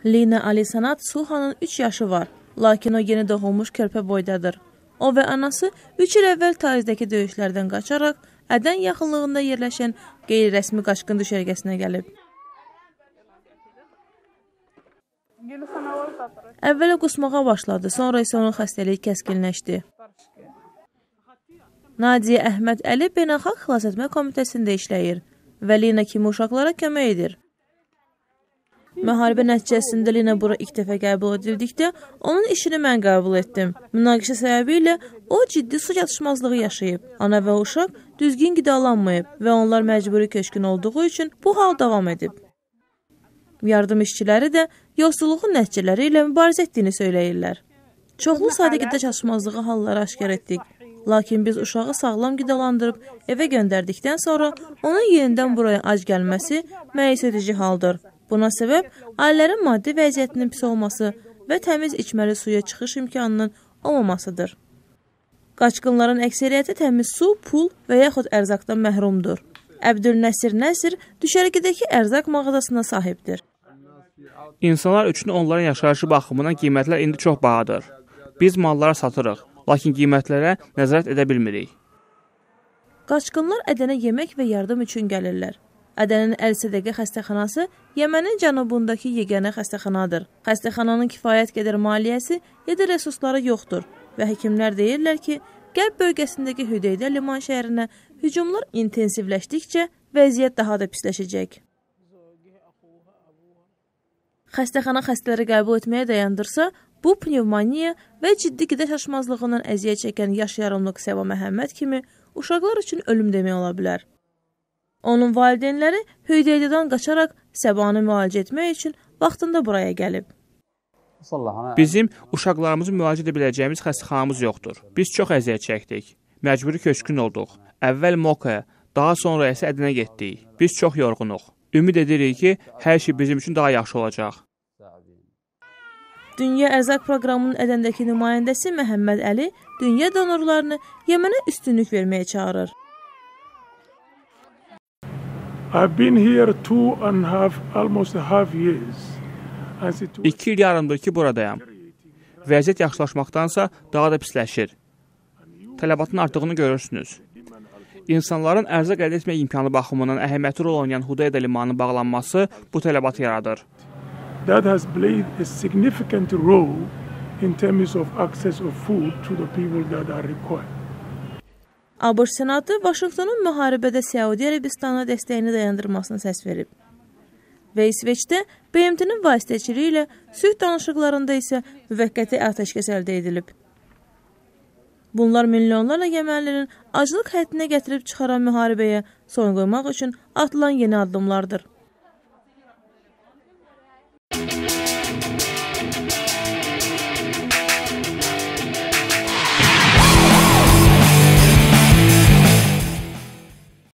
Lina Alisanat Suhanın 3 yaşı var, lakin o yeni doğulmuş körpə boydadır. O və anası 3 il əvvəl tarizdəki döyüşlərdən qaçaraq Ədən yaxınlığında yerləşən qeyri-rəsmi qaçqın düşərgəsinə gəlib. Əvvələ qusmağa başladı, sonra isə onun xəstəliyi kəskinləşdi. Nadiyə Əhməd Əli Beynəlxalq Xilasetmə Komitəsində işləyir və Lina kimi uşaqlara kömək edir. Müharibə nəticəsində Lina bura ilk dəfə qəbul edildikdə, onun işini mən qəbul etdim. Münaqişə səbəbi ilə o ciddi su çatışmazlığı yaşayıb. Ana və uşaq düzgün qidalanmayıb və onlar məcburi köçkün olduğu üçün bu hal davam edib. Yardım işçiləri də yoxsulluğun nəticələri ilə mübarizə etdiyini söyləyirlər. Çoxlu sayda qida çatışmazlığı halları aşkar etdik. Lakin biz uşağı sağlam qidalandırıb evə göndərdikdən sonra onun yenidən buraya ac gəlməsi məyus edici haldır. Buna səbəb ailələrin maddi vəziyyətinin pis olması və təmiz içməli suya çıxış imkanının olmamasıdır. Qaçqınların əksəriyyəti təmiz su, pul və yaxud ərzaqdan məhrumdur. Əbdülnəsir Nəsir düşərgədəki ərzaq mağazasına sahibdir. İnsanlar üçün onların yaşayışı baxımından qiymətlər indi çox bahadır. Biz malları satırıq, lakin qiymətlərə nəzarət edə bilmirik. Qaçqınlar Ədənə yemək və yardım üçün gəlirlər. Ədənin Əl-Sədəqə xəstəxanası Yəmənin cənubundakı yeganə xəstəxanadır. Xəstəxananın kifayət qədər maliyyəsi ya da resursları yoxdur və həkimlər deyirlər ki, Qərb bölgəsindəki Hüdeydə liman şəhərinə hücumlar intensivləşdikcə vəziyyət daha da pisləşəcək. Xəstəxana xəstələri qəbul etməyə dayandırsa, bu pnevmoniya və ciddi qida çatışmazlığından əziyyət çəkən yaş yarımlıq Səba Məhəmməd kimi uşaqlar üçün ölüm demək ola bilər. Onun valideynləri Hüdeydədən qaçaraq Səbanı müalicə etmək üçün vaxtında buraya gəlib. Bizim uşaqlarımızı müalicə edə biləcəyimiz xəstəxanamız yoxdur. Biz çox əziyyət çəkdik. Məcburi köçkün olduq. Əvvəl Mokaya, daha sonra isə Ədənə getdik. Biz çox yorğunuq. Ümid edirik ki, hər şey bizim üçün daha yaxşı olacaq. Dünya Ərzaq Proqramının Ədəndəki nümayəndəsi Məhəmməd Əli dünya donorlarını Yəmənə üstünlük verməyə çağırır. I've been here 2.5 years. 2 il yarımdır ki, buradayam. Vəziyyət yaxşılaşmaqdansa daha da pisləşir. Tələbatın artdığını görürsünüz. İnsanların ərzaq əldə etmək imkanı baxımından əhəmiyyətli rol oynayan Hudeyda limanının bağlanması bu tələbatı yaradır. That has played a significant role in terms of access of food to the people that are required. ABŞ Senatı Vaşinqtonun müharibədə Səudi Ərəbistanına dəstəyini dayandırmasını səs verib. Və İsveçdə BMT-nin vasitəçiliyi ilə sülh danışıqlarında isə müvəqqəti atəşkəs əldə edilib. Bunlar milyonlarla Yəmənlilərin aclıq həddinə gətirib çıxaran müharibəyə son qoymaq üçün atılan yeni addımlardır.